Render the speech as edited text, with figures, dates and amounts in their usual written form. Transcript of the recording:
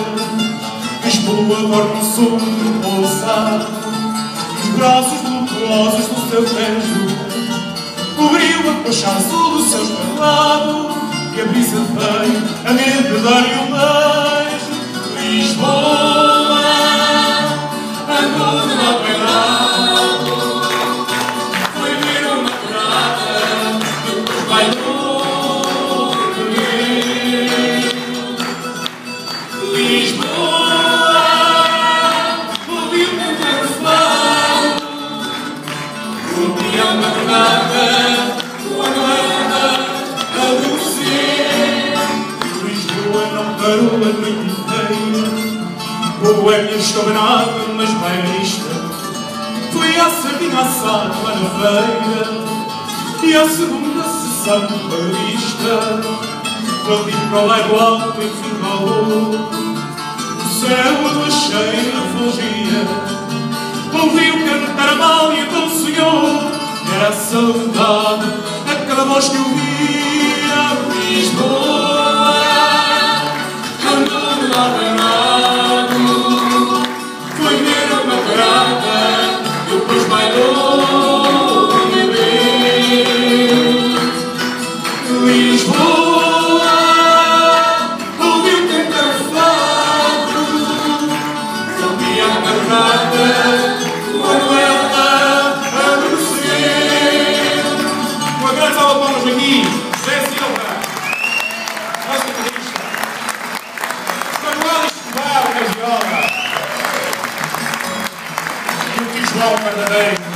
Lisboa dorme no sono do pousar, os braços voluptuosos do seu tejo cobriu a coxa azul do seu espelhado, e a brisa veio a medo dar-lhe um beijo. Lisboa andou de lado em lado, foi ver uma curada, depois bailou comigo. Lisboa ouviu cantar o fado, o peão da verdade, quando anda a adormecer. Lisboa não parou a noite inteira, boêmia escabernada, mas bairrista. Foi à sardinha assada lá na feira, e à segunda sessão barista. Dali para o lago alto enfim balou, o céu a lua cheia refulgia, ouviu cantar a mal e então sonhou. Era a saudade, aquela voz que ouvia. Lisboa andou de lado em lado, foi ver uma parada, depois bailou e bebeu. Lisboa ouviu cantar o fado, campeão da verdade, quando ela adormeceu. Uma grande salva de palmas aqui, José Silva, nosso guitarrista. Manuel Escobar, na viola. E o João Verdadeiro.